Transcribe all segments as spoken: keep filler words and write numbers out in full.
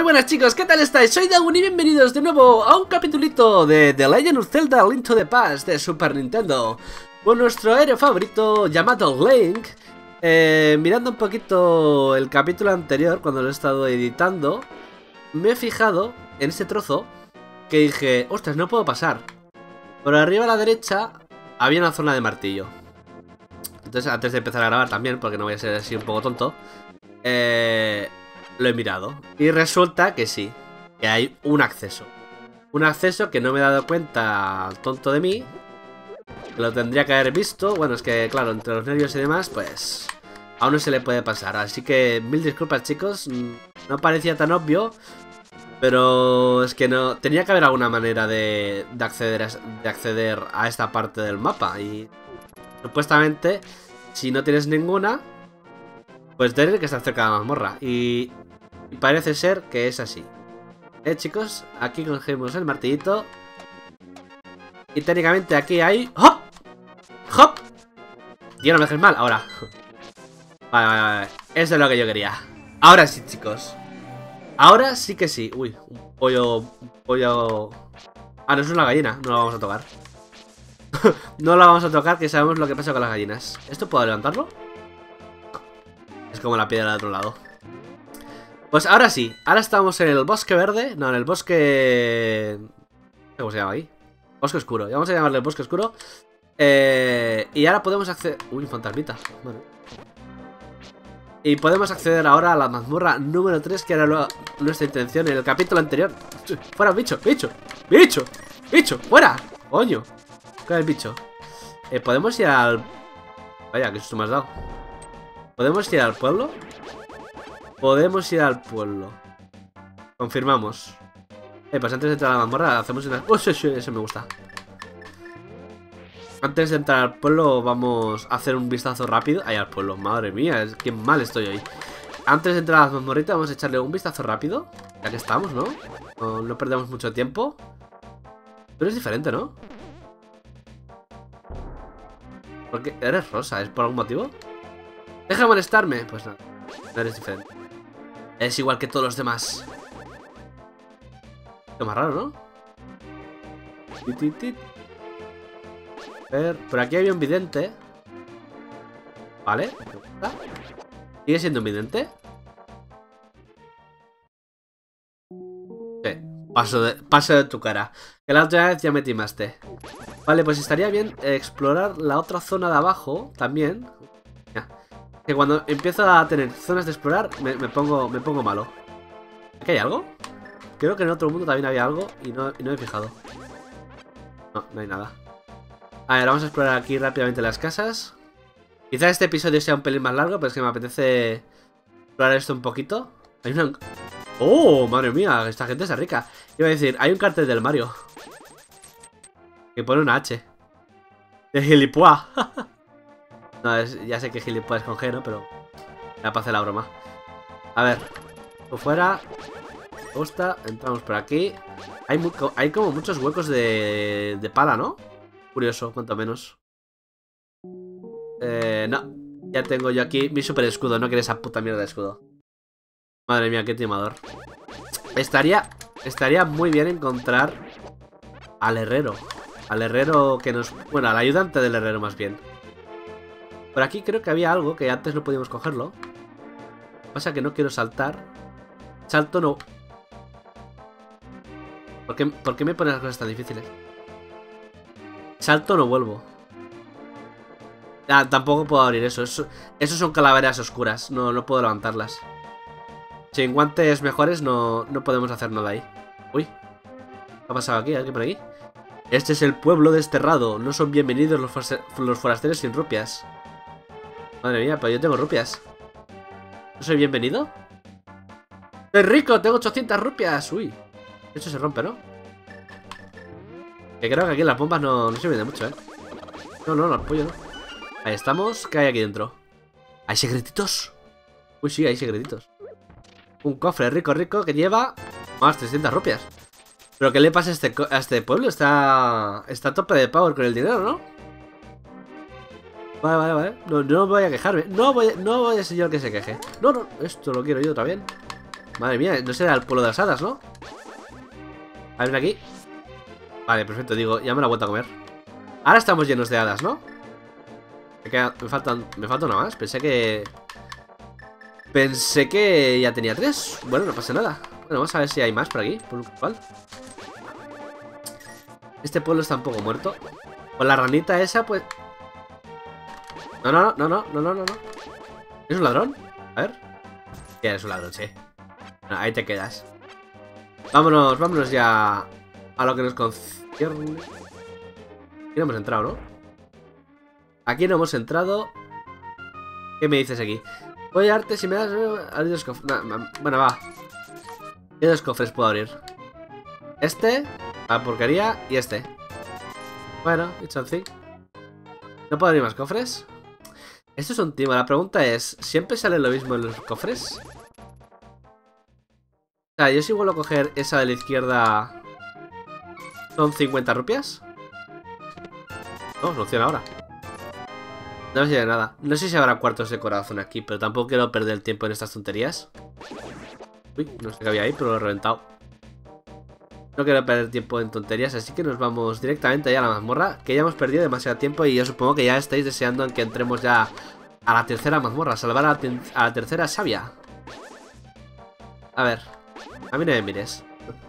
buenas chicos, ¿qué tal estáis? Soy Dagun y bienvenidos de nuevo a un capitulito de The Legend of Zelda Link to the Past de Super Nintendo, con nuestro héroe favorito llamado Link. eh, Mirando un poquito el capítulo anterior, cuando lo he estado editando, me he fijado en ese trozo que dije, ostras, no puedo pasar. Por arriba a la derecha había una zona de martillo. Entonces antes de empezar a grabar también, porque no voy a ser así un poco tonto, eh... lo he mirado y resulta que sí, que hay un acceso. Un acceso que no me he dado cuenta, tonto de mí, que lo tendría que haber visto. Bueno, es que claro, entre los nervios y demás, pues aún no se le puede pasar. Así que mil disculpas chicos, no parecía tan obvio, pero es que no, tenía que haber alguna manera de, de, acceder, a, de acceder a esta parte del mapa. Y supuestamente, si no tienes ninguna, pues tienes que estar cerca de la mazmorra. Y... Y parece ser que es así. Eh, chicos, aquí cogemos el martillito. Y técnicamente aquí hay... ¡Hop! ¡Hop! Tío, no me dejes mal, ahora. Vale, vale, vale. Eso es lo que yo quería. Ahora sí, chicos. Ahora sí que sí. Uy, un pollo... Un pollo... Ah, no, es una gallina. No la vamos a tocar. No la vamos a tocar, que sabemos lo que pasa con las gallinas. ¿Esto puedo levantarlo? Es como la piedra del otro lado. Pues ahora sí, ahora estamos en el bosque verde. No, en el bosque... ¿Cómo se llama ahí? Bosque oscuro, vamos a llamarle el bosque oscuro. eh, Y ahora podemos acceder... Uy, fantasmita, vale. Y podemos acceder ahora a la mazmorra número tres, que era lo... nuestra intención en el capítulo anterior. ¡Fuera, bicho, bicho, bicho, bicho, fuera! Coño, ¿qué es el bicho? eh, Podemos ir al... Vaya, que susto me has dado. ¿Podemos ir al pueblo? Podemos ir al pueblo. Confirmamos. Eh, pues antes de entrar a la mazmorra hacemos una... ¡Oh, sí, sí! Eso me gusta. Antes de entrar al pueblo vamos a hacer un vistazo rápido. Ahí al pueblo, madre mía, es que mal estoy hoy. Antes de entrar a la mazmorrita vamos a echarle un vistazo rápido. Ya que estamos, ¿no? No, no perdemos mucho tiempo. Pero es diferente, ¿no? Porque eres rosa, ¿es por algún motivo? Deja de molestarme. Pues nada, no eres diferente. Es igual que todos los demás. Qué más raro, ¿no? A ver, por aquí había un vidente. Vale. ¿Sigue siendo un vidente? Sí. Paso de, paso de tu cara. Que la otra vez ya me timaste. Vale, pues estaría bien explorar la otra zona de abajo también. Ya. Que cuando empiezo a tener zonas de explorar me, me pongo me pongo malo. ¿Aquí hay algo? Creo que en otro mundo también había algo y no, y no me he fijado. No, no hay nada. A ver, vamos a explorar aquí rápidamente las casas. Quizá este episodio sea un pelín más largo, pero es que me apetece explorar esto un poquito. Hay una... ¡Oh, madre mía! Esta gente es rica. Iba a decir, hay un cartel del Mario que pone una H de gilipollas. No, es, ya sé que gilipollas es con G, ¿no? Pero ya para hacer la broma. A ver, por fuera. Me gusta, entramos por aquí. Hay, muy, hay como muchos huecos de, de pala, ¿no? Curioso, cuanto menos. Eh, no. Ya tengo yo aquí mi super escudo. No quiero esa puta mierda de escudo. Madre mía, qué timador. Estaría, estaría muy bien encontrar al herrero. Al herrero que nos... Bueno, al ayudante del herrero más bien. Por aquí creo que había algo que antes no podíamos cogerlo. Lo que pasa es que no quiero saltar. Salto no. ¿Por qué, ¿Por qué me pones las cosas tan difíciles? Salto no vuelvo. Ah, tampoco puedo abrir eso. Eso, eso son calaveras oscuras. No, no puedo levantarlas. Sin guantes mejores no, no podemos hacer nada ahí. Uy. ¿Qué ha pasado aquí? ¿Alguien por aquí? Este es el pueblo desterrado. No son bienvenidos los, los forasteros sin rupias. Madre mía, pero yo tengo rupias. ¿No soy bienvenido? ¡Soy rico! ¡Tengo ochocientas rupias! Uy. Eso se rompe, ¿no? Que creo que aquí las bombas no, no sirven de mucho, ¿eh? No, no, no, el pollo no. Ahí estamos. ¿Qué hay aquí dentro? ¿Hay secretitos? Uy, sí, hay secretitos. Un cofre rico, rico que lleva más trescientas rupias. ¿Pero qué le pasa a este, a este pueblo? Está, está a tope de power con el dinero, ¿no? Vale, vale, vale. No, no voy a quejarme. No voy, no voy a ser yo el que se queje. No, no, esto lo quiero yo también. Madre mía, no será el pueblo de las hadas, ¿no? A ver, aquí. Vale, perfecto, digo, ya me la he vuelto a comer. Ahora estamos llenos de hadas, ¿no? Me, queda, me faltan. Me falta una más. Pensé que. Pensé que ya tenía tres. Bueno, no pasa nada. Bueno, vamos a ver si hay más por aquí. Por cual. Este pueblo está un poco muerto. Con la ranita esa, pues. No, no, no, no, no, no, no, no. ¿Es un ladrón? A ver. Sí, eres un ladrón, sí. No, ahí te quedas. Vámonos, vámonos ya a lo que nos concierne. Aquí no hemos entrado, ¿no? Aquí no hemos entrado. ¿Qué me dices aquí? Voy a darte si me das... Hay dos cofres. No, bueno, va. ¿Qué dos cofres puedo abrir? Este, la porquería, y este. Bueno, it's something. ¿No puedo abrir más cofres? Esto es un timo. La pregunta es, ¿siempre sale lo mismo en los cofres? O sea, yo si vuelvo a coger esa de la izquierda... ¿Son cincuenta rupias? No, funciona ahora. No me sirve de nada. No sé si habrá cuartos de corazón aquí, pero tampoco quiero perder el tiempo en estas tonterías. Uy, no sé qué había ahí, pero lo he reventado. No quiero perder tiempo en tonterías, así que nos vamos directamente allá a la mazmorra, que ya hemos perdido demasiado tiempo y yo supongo que ya estáis deseando en que entremos ya a la tercera mazmorra, salvar a la, a la tercera sabia. A ver, a mí no me mires.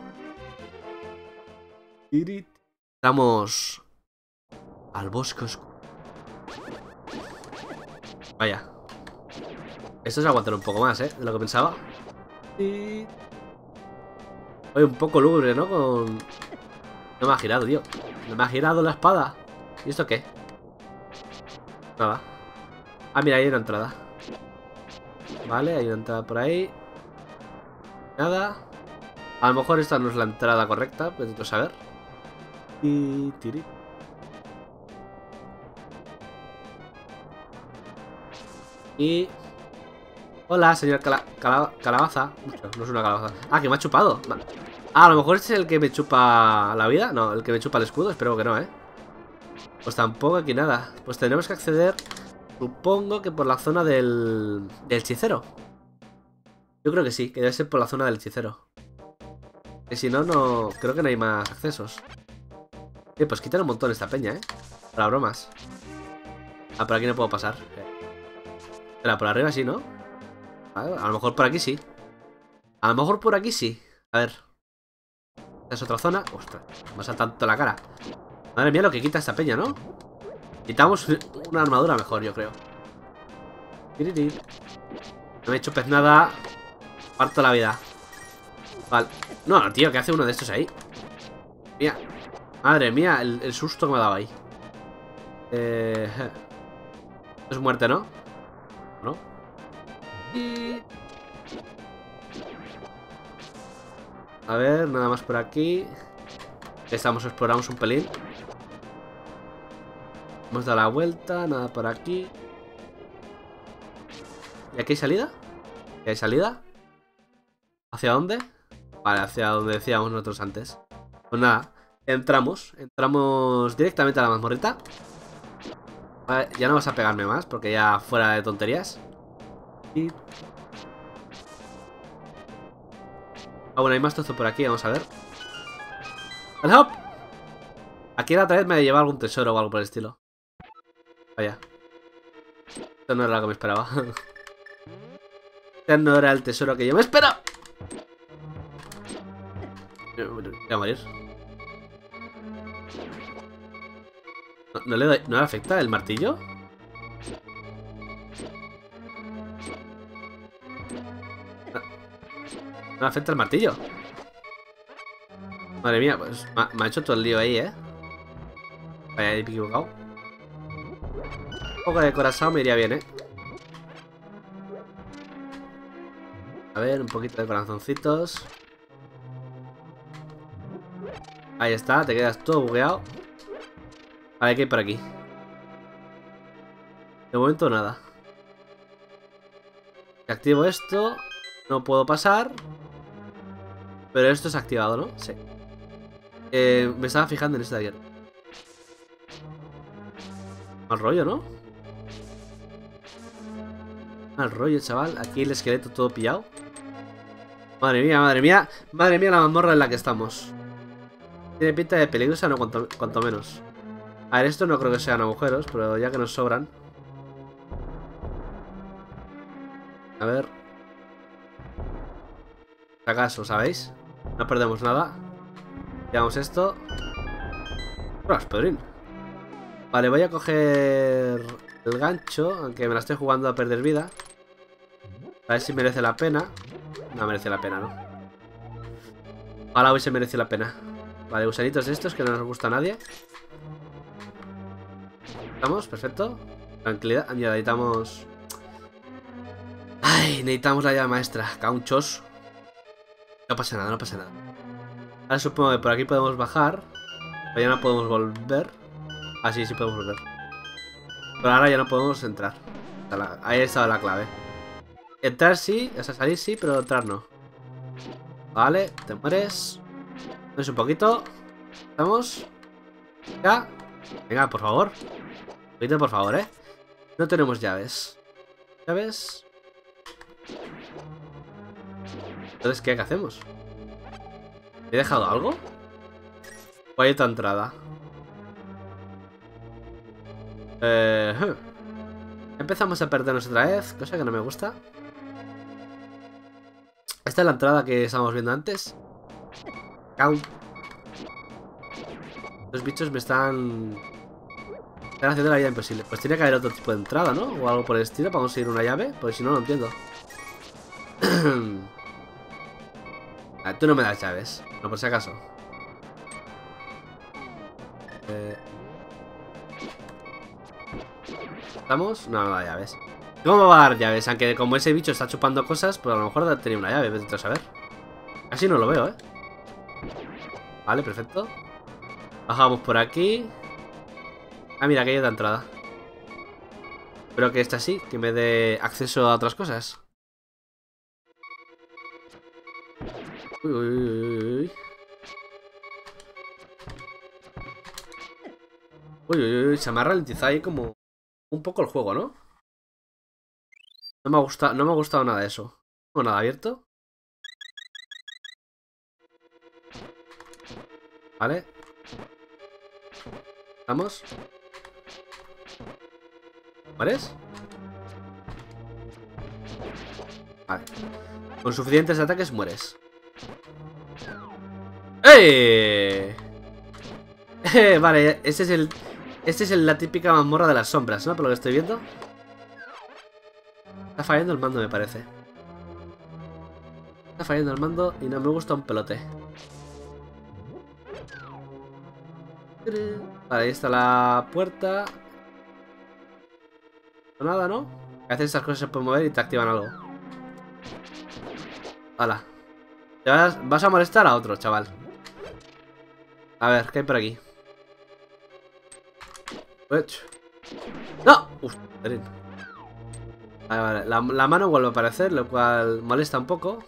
Estamos al bosque oscuro. Vaya. Esto es aguantar un poco más, ¿eh? De lo que pensaba. Y... Oye, un poco lúgubre, ¿no? Con... No me ha girado, tío. No me ha girado la espada. ¿Y esto qué? Nada. Ah, mira, hay una entrada. Vale, hay una entrada por ahí. Nada. A lo mejor esta no es la entrada correcta, pero necesito saber. Y... Tiri. Y... Hola, señor cala cala calabaza. No es una calabaza. Ah, que me ha chupado. Ah, a lo mejor este es el que me chupa la vida. No, el que me chupa el escudo. Espero que no, ¿eh? Pues tampoco aquí nada. Pues tenemos que acceder, supongo que por la zona del... del hechicero. Yo creo que sí, que debe ser por la zona del hechicero. Que si no, no... Creo que no hay más accesos. Eh, pues quitan un montón esta peña, ¿eh? Para bromas. Ah, por aquí no puedo pasar. Espera, por arriba sí, ¿no? A ver, a lo mejor por aquí sí. A lo mejor por aquí sí. A ver. Esta es otra zona. Ostras, me ha saltado tanto la cara. Madre mía lo que quita esta peña, ¿no? Quitamos una armadura mejor, yo creo. No me he hecho pez nada. Parto la vida. Vale. No, tío, ¿qué hace uno de estos ahí? Mía. Madre mía, el, el susto que me ha dado ahí. Eh... Esto es muerte, ¿no? ¿No? Y... A ver, nada más por aquí. Estamos, exploramos un pelín. Hemos dado la vuelta, nada por aquí. ¿Y aquí hay salida? ¿Y hay salida? ¿Hacia dónde? Vale, hacia donde decíamos nosotros antes. Pues nada, entramos. Entramos directamente a la mazmorrita. Vale, ya no vas a pegarme más, porque ya fuera de tonterías. Y... Ah, bueno, hay más trozo por aquí, vamos a ver. ¡Help! Aquí la otra vez me lleva algún tesoro o algo por el estilo. Vaya. Esto no era lo que me esperaba. Este no era el tesoro que yo me espero. Voy a morir. ¿No, no, le, doy, ¿No le afecta el martillo? No me afecta el martillo. Madre mía, pues me, me ha hecho todo el lío ahí, ¿eh? Vaya, he equivocado. Un poco de corazón me iría bien, ¿eh? A ver, un poquito de corazoncitos. Ahí está, te quedas todo bugueado. Vale, ¿qué hay por aquí? De momento nada. Si activo esto, no puedo pasar. Pero esto es activado, ¿no? Sí. Eh, me estaba fijando en este de aquí. Mal rollo, ¿no? Mal rollo, chaval. Aquí el esqueleto todo pillado. Madre mía, madre mía. Madre mía la mazmorra en la que estamos. Tiene pinta de peligrosa, no, cuanto, cuanto menos. A ver, esto no creo que sean agujeros, pero ya que nos sobran. A ver. Si acaso, ¿sabéis? No perdemos nada. Llevamos esto. ¡Ostras, Pedrín! Vale, voy a coger el gancho, aunque me la estoy jugando a perder vida. A ver si merece la pena. No merece la pena, ¿no? Ahora hoy se merece la pena. Vale, gusanitos de estos que no nos gusta a nadie. Estamos, perfecto. Tranquilidad, ya necesitamos... Ay, necesitamos la llave maestra. Cauchos. No pasa nada, no pasa nada. Ahora supongo que por aquí podemos bajar. Pero ya no podemos volver. Ah, sí, sí podemos volver. Pero ahora ya no podemos entrar. Ahí ha estado la clave. Entrar sí, o sea, salir sí, pero entrar no. Vale, te mueres. Mueres un poquito. Estamos. Ya. Venga, por favor. Un poquito, por favor, eh. No tenemos llaves. ¿Llaves? Entonces, ¿qué, ¿qué hacemos? ¿He dejado algo? ¿O hay otra entrada? Eh, Empezamos a perdernos otra vez, cosa que no me gusta. Esta es la entrada que estábamos viendo antes. Count. Los bichos me están... Están haciendo la vida imposible. Pues tiene que haber otro tipo de entrada, ¿no? O algo por el estilo para conseguir una llave. Porque si no, no entiendo. Ah, tú no me das llaves. No, por si acaso. Eh... ¿Estamos? No, no da llaves. ¿Cómo me va a dar llaves? Aunque como ese bicho está chupando cosas, pues a lo mejor tenía una llave, vete a saber. Así no lo veo, ¿eh? Vale, perfecto. Bajamos por aquí. Ah, mira, aquí hay otra entrada. Espero que esta sí, que me dé acceso a otras cosas. Uy, uy, uy, uy. Uy, uy, uy, se me ha ralentizado ahí como un poco el juego, ¿no? No me ha gustado, no me ha gustado nada eso. No tengo nada abierto. Vale. Vamos. ¿Mueres? Vale. Con suficientes ataques mueres. ¡Eh! eh vale, este es el... Este es el, la típica mazmorra de las sombras, ¿no? Por lo que estoy viendo. Está fallando el mando, me parece. Está fallando el mando y no me gusta un pelote. Vale, ahí está la puerta. Nada, ¿no? A veces esas cosas se pueden mover y te activan algo. Hala. Te vas, vas a molestar a otro, chaval. A ver, ¿qué hay por aquí? ¡No! Uf, vale, vale. La, la mano vuelve a aparecer, lo cual molesta un poco.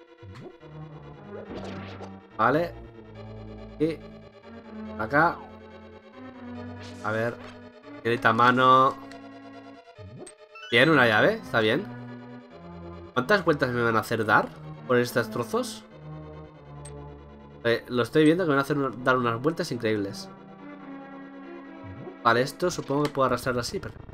Vale. Y acá. A ver. Querita mano. Bien, una llave, está bien. ¿Cuántas vueltas me van a hacer dar por estos trozos? Eh, lo estoy viendo que me van a hacer un, dar unas vueltas increíbles. Vale, esto supongo que puedo arrastrarlo así, perfecto.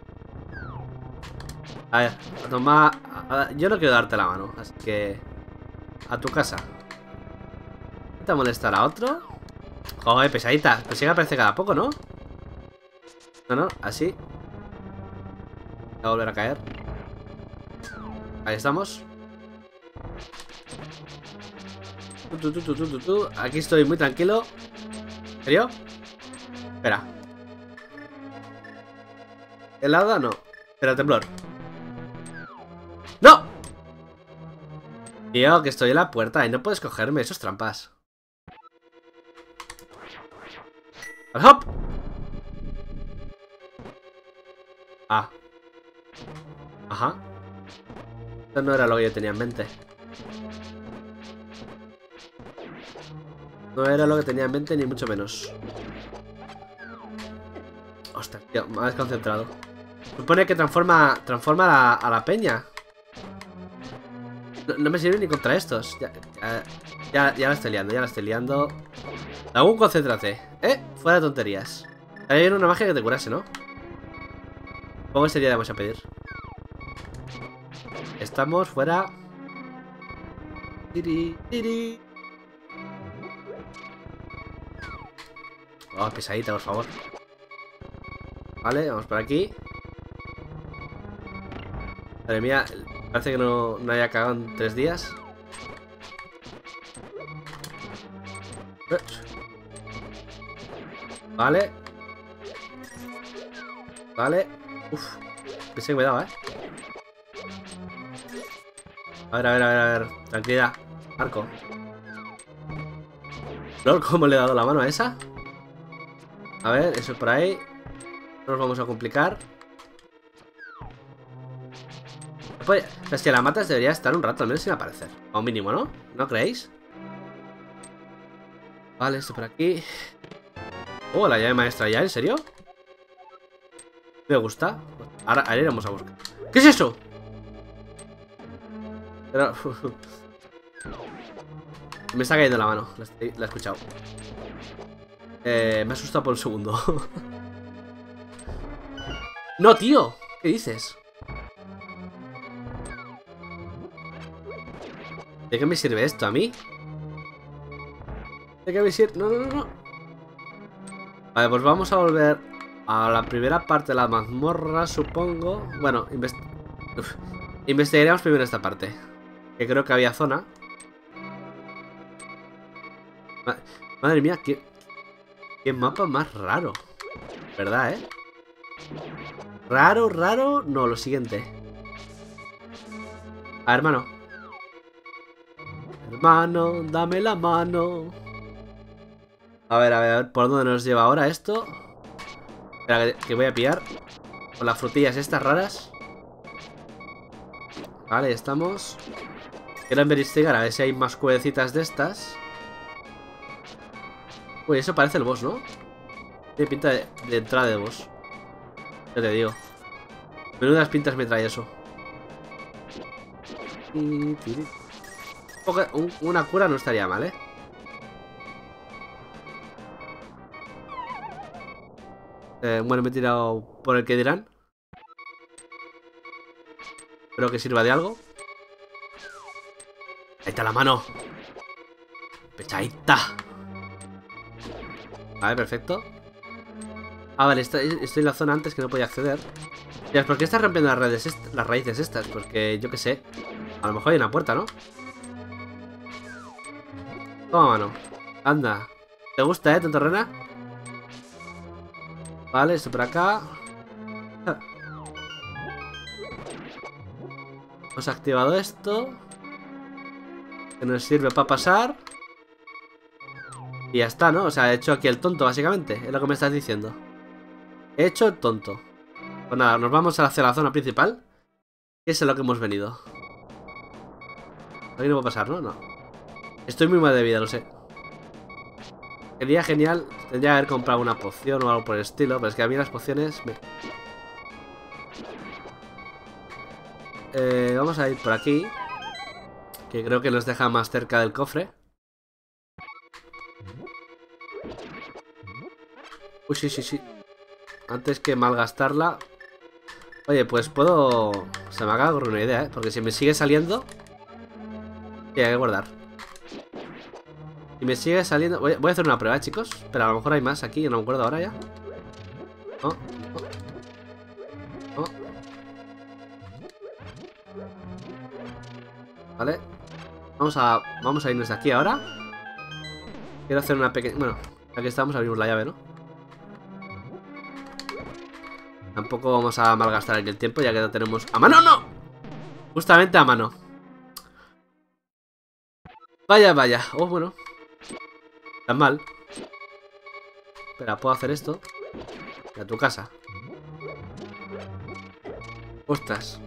A ver, toma. A, a, yo no quiero darte la mano, así que... A tu casa. ¿Te molestar a otro? Joder, pesadita. Pues sí que aparece cada poco, ¿no? No, no, así. Voy a volver a caer. Ahí estamos. Tu, tu, tu, tu, tu, tu. Aquí estoy muy tranquilo. ¿En serio? Espera. ¿Helada? No. Espera, temblor. ¡No! Tío, que estoy en la puerta y no puedes cogerme. Eso es trampas. ¡Hop! Ah. Ajá. Esto no era lo que yo tenía en mente. No era lo que tenía en mente, ni mucho menos. Ostras, tío, me ha desconcentrado. Supone que transforma Transforma a la, a la peña. No, no me sirve ni contra estos. Ya, ya, ya, ya la estoy liando, ya la estoy liando. Aún concéntrate. Eh, fuera de tonterías. Hay una magia que te curase, ¿no? ¿Cómo sería demasiado pedir? Estamos fuera. Tiri, tiri. Oh, pesadita, por favor. Vale, vamos por aquí. Madre mía, parece que no, no haya cagado en tres días. Vale. Vale. Uf. Pensé que me daba, eh. A ver, a ver, a ver, a ver. Tranquilidad. Marco. Lol, ¿cómo le he dado la mano a esa? A ver, eso es por ahí. No nos vamos a complicar. Pues, es que la matas debería estar un rato, al menos sin aparecer. A un mínimo, ¿no? ¿No creéis? Vale, esto por aquí. Oh, la llave maestra ya, ¿en serio? Me gusta. Ahora, ahora iremos a buscar. ¿Qué es eso? Pero... me está cayendo la mano. La, estoy, la he escuchado. Eh, me ha asustado por un segundo. No, tío. ¿Qué dices? ¿De qué me sirve esto a mí? ¿De qué me sirve? No, no, no, no. Vale, pues vamos a volver a la primera parte de la mazmorra, supongo. Bueno, invest... Uf. Investigaremos primero esta parte, que creo que había zona. Ma Madre mía, qué... qué mapa más raro. ¿Verdad, eh? Raro, raro... No, lo siguiente. A ver, hermano. Hermano, dame la mano. A ver, a ver, a ver, ¿por dónde nos lleva ahora esto? Espera, que, que voy a pillar con las frutillas estas raras. Vale, estamos. Quiero investigar a ver si hay más cuevecitas de estas. Uy, eso parece el boss, ¿no? Tiene pinta de, de entrada de boss. Ya te digo. Menudas pintas me trae eso. Una cura no estaría mal, ¿eh? Eh, bueno, me he tirado por el que dirán. Espero que sirva de algo. Ahí está la mano. Pechadita. Vale, perfecto. Ah, vale, estoy, estoy en la zona antes que no podía acceder. Ya, ¿por qué estás rompiendo las, redes las raíces estas? Porque yo qué sé. A lo mejor hay una puerta, ¿no? Toma, mano. Anda. ¿Te gusta, eh, tontorrena? Vale, esto por acá. Hemos activado esto, que nos sirve para pasar. Y ya está, ¿no? O sea, he hecho aquí el tonto, básicamente. Es lo que me estás diciendo. He hecho el tonto. Pues nada, nos vamos hacia la zona principal, que es a lo que hemos venido. Aquí no puedo pasar, ¿no? No. Estoy muy mal de vida, lo sé. Sería genial. Tendría que haber comprado una poción o algo por el estilo. Pero es que a mí las pociones... Me... Eh, vamos a ir por aquí, que creo que nos deja más cerca del cofre. Uy, sí, sí, sí. Antes que malgastarla. Oye, pues puedo... Se me acaba de ocurrir una idea, ¿eh? Porque si me sigue saliendo... Sí, hay que guardar. Si me sigue saliendo... Voy, voy a hacer una prueba, chicos. Pero a lo mejor hay más aquí, no me acuerdo ahora ya. No, no, no. Vale. Vamos a, vamos a irnos de aquí ahora. Quiero hacer una pequeña... Bueno, aquí estamos, abrimos la llave, ¿no? Tampoco vamos a malgastar aquí el tiempo, ya que no tenemos... ¡A mano, no! Justamente a mano. Vaya, vaya. Oh, bueno. Tan mal. Espera, puedo hacer esto. A tu casa. Ostras.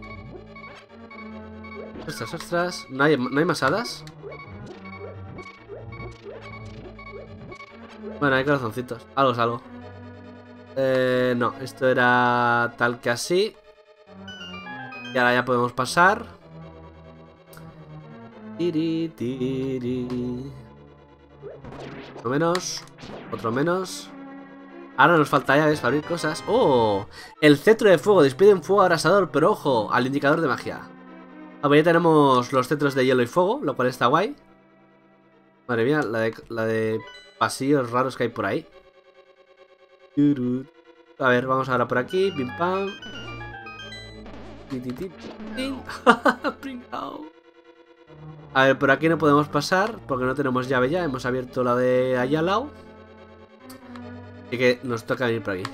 Ostras, ostras. ¿No hay, ¿no hay más hadas? Bueno, hay corazoncitos. Algo es algo. Eh, no, esto era tal que así. Y ahora ya podemos pasar. Tiri, tiri. Otro menos. Otro menos. Ahora nos falta llaves para abrir cosas. ¡Oh! El cetro de fuego despide un fuego abrasador, pero ojo, al indicador de magia. Ah, pues ya tenemos los cetros de hielo y fuego, lo cual está guay. Madre mía, la de, la de pasillos raros que hay por ahí. A ver, vamos ahora por aquí. Pim pam. A ver, por aquí no podemos pasar porque no tenemos llave ya. Hemos abierto la de allá al lado. Así que nos toca venir por aquí.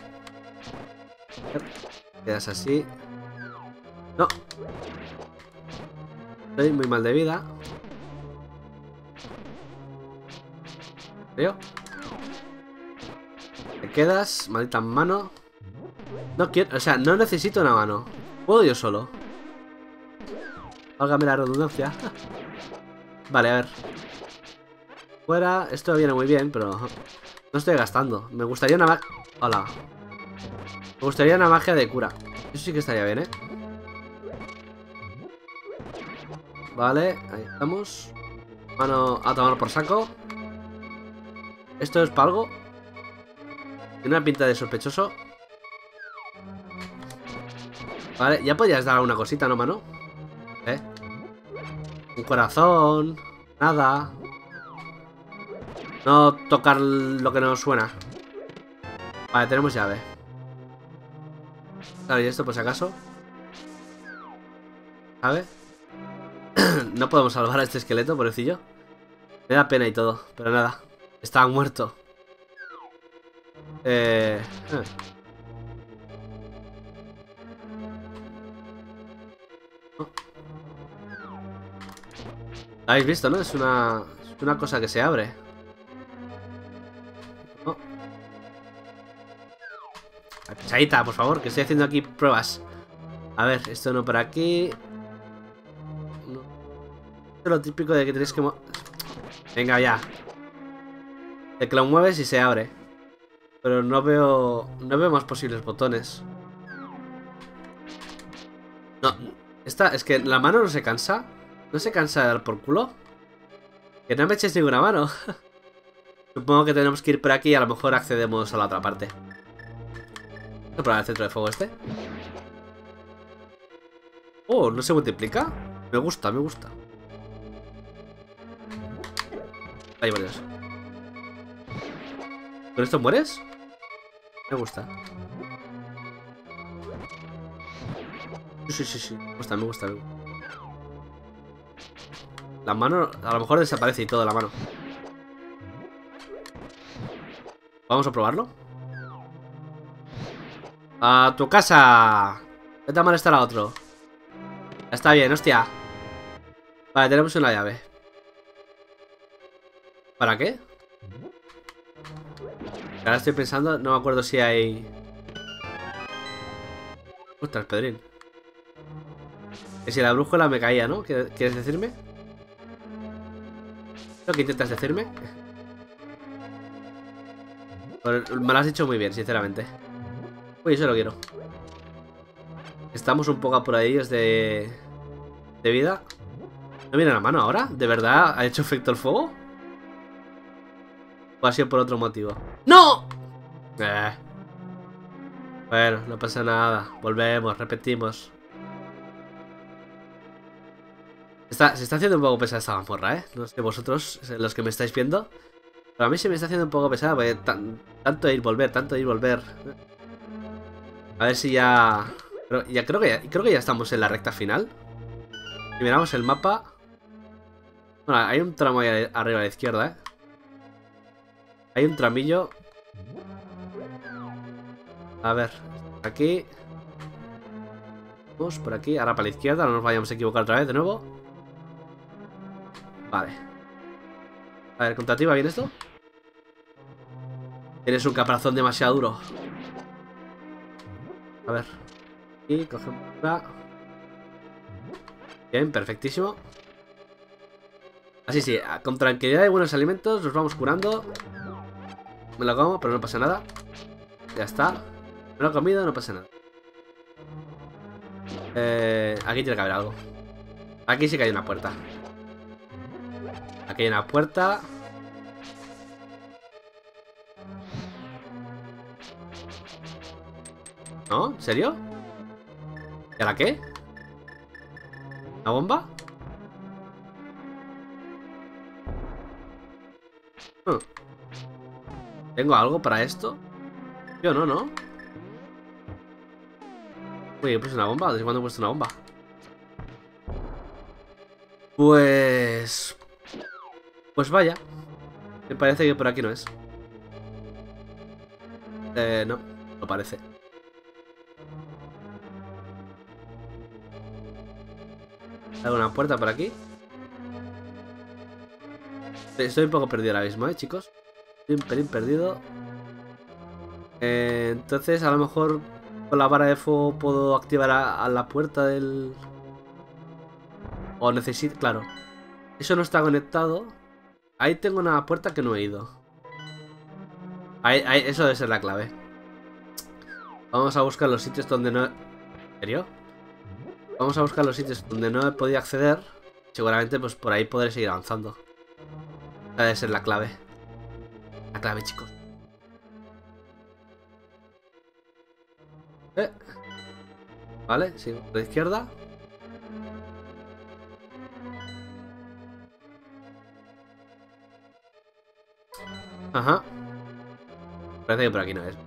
Quedas así. No. Estoy muy mal de vida. ¿Veo? Te quedas, maldita mano. No quiero, o sea, no necesito una mano. Puedo yo solo. Válgame la redundancia. Vale, a ver. Fuera, esto viene muy bien, pero no estoy gastando. Me gustaría una magia. Hola. Me gustaría una magia de cura. Eso sí que estaría bien, ¿eh? Vale, ahí estamos. Mano a tomar por saco. ¿Esto es para algo? Tiene una pinta de sospechoso. Vale, ya podrías dar alguna cosita, ¿no, mano? ¿Eh? Un corazón. Nada. No tocar lo que nos suena. Vale, tenemos llave. Claro, y esto por si acaso. ¿Sabe? No podemos salvar a este esqueleto, pobrecillo. Me da pena y todo, pero nada. Estaba muerto. Eh... eh. Oh. ¿Lo habéis visto, no? Es una... es una cosa que se abre. Oh. Pesadita, por favor, que estoy haciendo aquí pruebas. A ver, esto no por aquí. No. Esto es lo típico de que tenéis que... Venga, ya. De que lo mueves y se abre. Pero no veo... no veo más posibles botones. No. Esta... es que la mano no se cansa. ¿No se cansa de dar por culo? Que no me eches ninguna mano. Supongo que tenemos que ir por aquí y a lo mejor accedemos a la otra parte. Voy a probar el centro de fuego este. Oh, ¿no se multiplica? Me gusta, me gusta. Ahí, por Dios. ¿Con esto mueres? Me gusta. Sí, sí, sí. Me gusta, me gusta, me gusta. La mano, a lo mejor desaparece y todo la mano. Vamos a probarlo. ¡A tu casa! Vete a molestar a otro. Está bien, hostia. Vale, tenemos una llave. ¿Para qué? Ahora estoy pensando, no me acuerdo si hay... Ostras, Pedrín. Que si la brújula me caía, ¿no? ¿Quieres decirme? ¿Lo que intentas decirme? Me lo has dicho muy bien, sinceramente. Uy, eso lo quiero. Estamos un poco apuraditos de... de vida. ¿No viene la mano ahora? ¿De verdad ha hecho efecto el fuego? ¿O ha sido por otro motivo? ¡No! Eh. Bueno, no pasa nada. Volvemos, repetimos. Está, se está haciendo un poco pesada esta mazmorra, ¿eh? No sé vosotros, los que me estáis viendo. Pero a mí se me está haciendo un poco pesada porque tan, tanto ir volver, tanto ir volver. A ver si ya... Pero ya creo que ya, creo que ya estamos en la recta final. Si miramos el mapa... Bueno, hay un tramo ahí arriba a la izquierda, ¿eh? Hay un tramillo. A ver, aquí. Vamos por aquí, ahora para la izquierda. No nos vayamos a equivocar otra vez de nuevo. Vale. A ver, ¿contra ti va bien esto? Tienes un caparazón demasiado duro. A ver. Y cogemos una. Bien, perfectísimo. Así sí, con tranquilidad y buenos alimentos nos vamos curando. Me lo como, pero no pasa nada. Ya está. Me lo he comido, no pasa nada. Eh, aquí tiene que haber algo. Aquí sí que hay una puerta. Aquí hay una puerta. ¿No? ¿En serio? ¿Y ahora qué? ¿La bomba? Hmm. ¿Tengo algo para esto? Yo no, ¿no? Uy, he puesto una bomba. ¿Desde cuándo he puesto una bomba? Pues... Pues vaya. Me parece que por aquí no es. Eh, no. No parece. ¿Hay una puerta por aquí? Estoy un poco perdido ahora mismo, ¿eh, chicos? Estoy un pelín perdido. Eh, entonces, a lo mejor con la vara de fuego puedo activar a, a la puerta del... O necesito... Claro. Eso no está conectado. Ahí tengo una puerta que no he ido. Ahí, ahí, eso debe ser la clave. Vamos a buscar los sitios donde no... ¿En serio? Vamos a buscar los sitios donde no he podido acceder. Seguramente pues por ahí podré seguir avanzando. Esa debe ser la clave. La clave, chicos. Eh. Vale, sigo por la izquierda. Ajá. Parece que por aquí no es.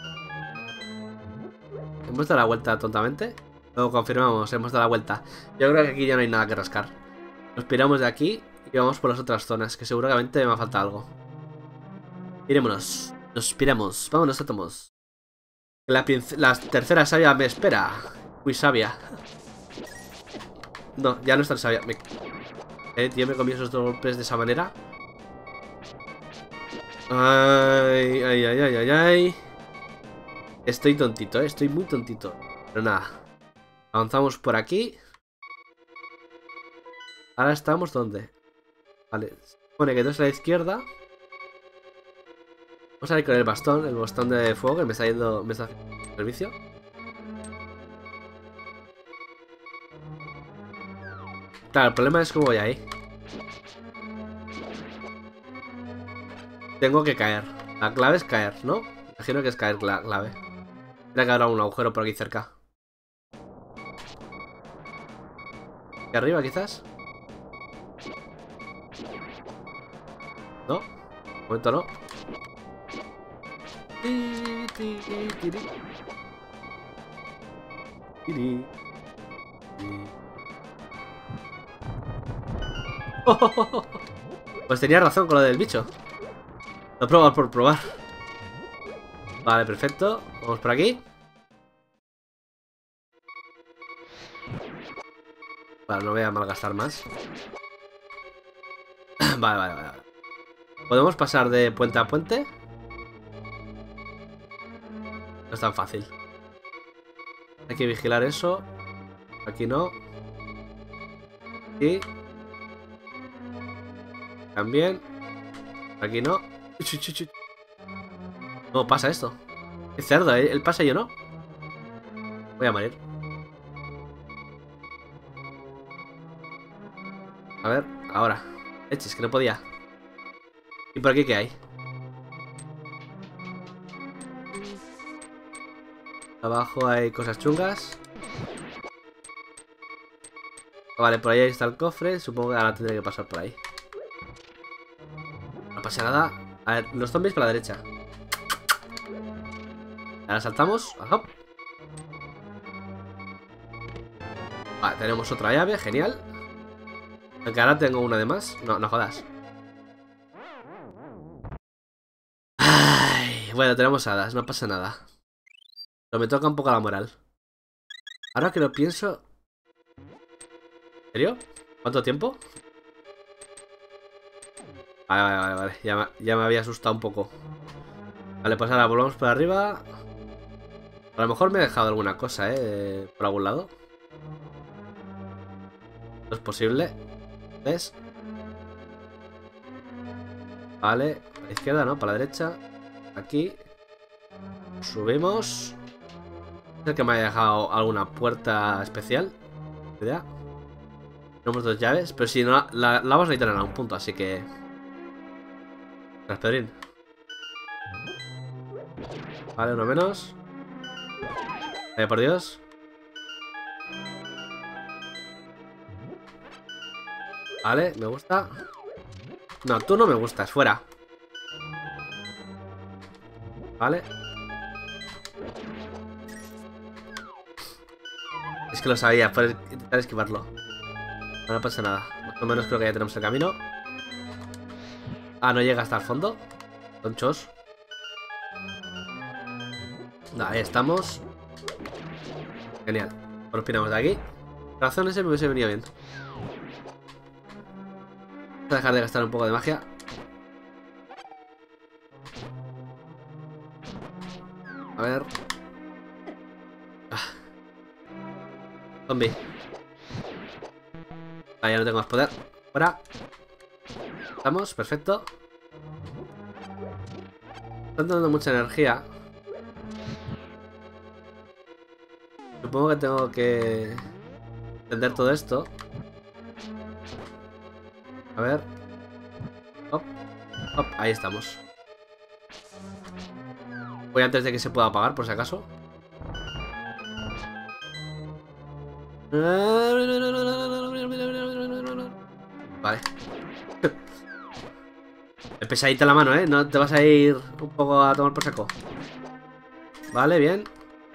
Hemos dado la vuelta tontamente. Lo confirmamos, hemos dado la vuelta. Yo creo que aquí ya no hay nada que rascar. Nos piramos de aquí y vamos por las otras zonas, que seguramente me falta algo. Pirémonos. Nos piramos. Vámonos, átomos. La, la tercera sabia me espera. Muy sabia. No, ya no es tan sabia. Me... Eh, tío, me comí esos dos golpes de esa manera. Ay, ay, ay, ay, ay, ay. Estoy tontito, ¿eh? Estoy muy tontito. Pero nada. Avanzamos por aquí. Ahora estamos ¿dónde? Vale. Pone que dos a la izquierda. Vamos a ir con el bastón. El bastón de fuego que me está yendo. Me está haciendo servicio. Claro, el problema es cómo voy ahí. Tengo que caer. La clave es caer, ¿no? Imagino que es caer la clave. Tendrá que haber un agujero por aquí cerca. Aquí arriba, quizás. No. De momento no. Pues tenía razón con lo del bicho. Lo he probado por probar. Vale, perfecto. Vamos por aquí. Vale, no voy a malgastar más. Vale, vale, vale. ¿Podemos pasar de puente a puente? No es tan fácil. Hay que vigilar eso. Aquí no. Aquí. También. Aquí no. No pasa esto. Qué cerdo, ¿eh? Él pasa y yo no. Voy a morir. A ver, ahora. Eches, que no podía. ¿Y por aquí qué hay? Abajo hay cosas chungas. Vale, por ahí está el cofre. Supongo que ahora tendré que pasar por ahí. No pasa nada. A ver, los zombies para la derecha. Ahora saltamos. Ajá. Vale, tenemos otra llave. Genial. Aunque ahora tengo una de más. No, no jodas. Ay, bueno, tenemos hadas. No pasa nada. Pero me toca un poco la moral. Ahora que lo pienso... ¿En serio? ¿Cuánto tiempo? Vale, vale, vale, vale. Ya me, ya me había asustado un poco. Vale, pues ahora volvemos por arriba. A lo mejor me he dejado alguna cosa, ¿eh? Por algún lado. No es posible. ¿Ves? Vale. Para la izquierda, ¿no? Para la derecha. Aquí. Subimos. No sé que me haya dejado alguna puerta especial. ¿Idea? Tenemos dos llaves, pero si no, la, la vamos a necesitar a un punto, así que... Raspedrín. Vale, uno menos. Vaya por Dios. Vale, me gusta. No, tú no me gustas, fuera. Vale. Es que lo sabía, por intentar esquivarlo. No, no pasa nada. Más o menos creo que ya tenemos el camino. Ah, no llega hasta el fondo. Tonchos. Ahí estamos. Genial. Nos piramos de aquí. Razón ese me hubiese venido bien. Voy a dejar de gastar un poco de magia. A ver. Ah. Zombie. Ah, ya no tengo más poder. Fuera. Estamos, perfecto. Están dando mucha energía. Supongo que tengo que entender todo esto. A ver. Hop. Hop. Ahí estamos. Voy antes de que se pueda apagar, por si acaso. Vale. Es pesadita la mano, ¿eh? No te vas a ir un poco a tomar por saco. Vale, bien.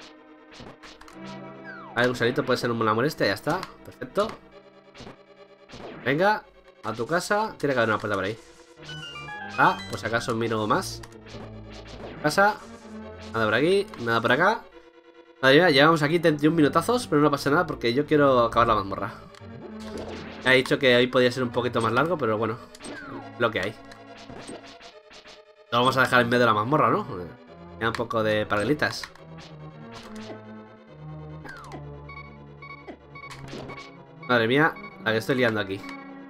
A ver, gusanito puede ser una molestia, ya está. Perfecto. Venga, a tu casa. Tiene que haber una puerta por ahí. Ah, por si acaso miro más. Casa. Nada por aquí, nada por acá. Madre mía, llevamos aquí treinta y un minutazos, pero no pasa nada porque yo quiero acabar la mazmorra. Ya he dicho que hoy podía ser un poquito más largo, pero bueno, lo que hay. Lo vamos a dejar en medio de la mazmorra, ¿no? Queda un poco de parguelitas. Madre mía, la que estoy liando aquí.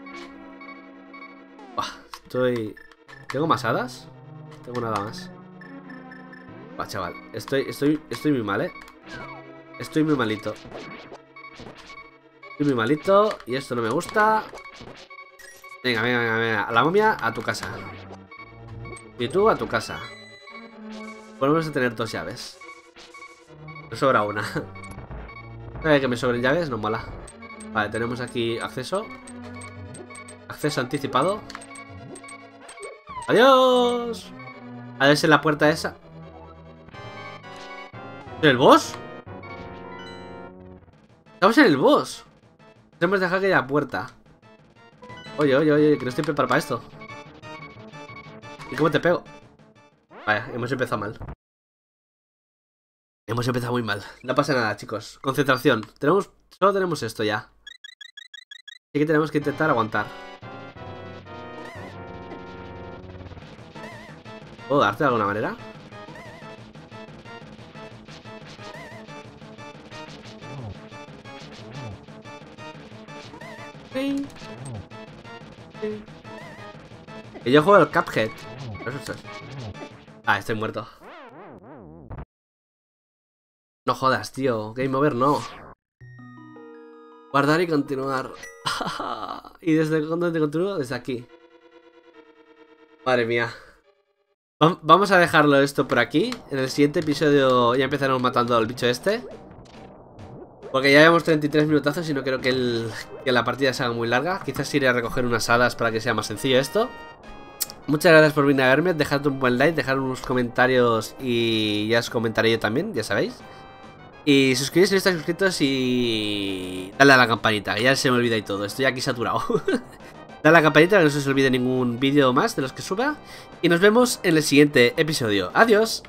Buah, estoy... ¿Tengo más hadas? Tengo nada más. Buah, chaval, estoy, estoy, estoy muy mal, ¿eh? Estoy muy malito. Estoy muy malito y esto no me gusta. Venga, venga, venga, venga. A la momia, a tu casa. Y tú a tu casa. Podemos tener dos llaves. Me sobra una. ¿Sabe que me sobren llaves? No mola. Vale, tenemos aquí acceso. Acceso anticipado. ¡Adiós! A ver si es la puerta esa. ¿En el boss? Estamos en el boss. Tenemos que dejar que haya puerta. Oye, oye, oye, que no estoy preparado para esto. ¿Y cómo te pego? Vaya, hemos empezado mal. Hemos empezado muy mal. No pasa nada, chicos. Concentración. Tenemos, solo tenemos esto ya. Así que tenemos que intentar aguantar. ¿Puedo darte de alguna manera? Sí. Sí. Y yo juego el Cuphead. Ah, estoy muerto. No jodas, tío. Game over no. Guardar y continuar. ¿Y desde dónde te continúo? Desde aquí. Madre mía. Vamos a dejarlo esto por aquí. En el siguiente episodio ya empezaremos matando al bicho este. Porque ya llevamos treinta y tres minutazos y no quiero que, el, que la partida se haga muy larga. Quizás iré a recoger unas hadas para que sea más sencillo esto. Muchas gracias por venir a verme. Dejad un buen like, dejad unos comentarios y ya os comentaré yo también, ya sabéis. Y suscribiros si no estáis suscritos y dale a la campanita, que ya se me olvida y todo. Estoy aquí saturado. Dale a la campanita para que no se os olvide ningún vídeo más de los que suba. Y nos vemos en el siguiente episodio. Adiós.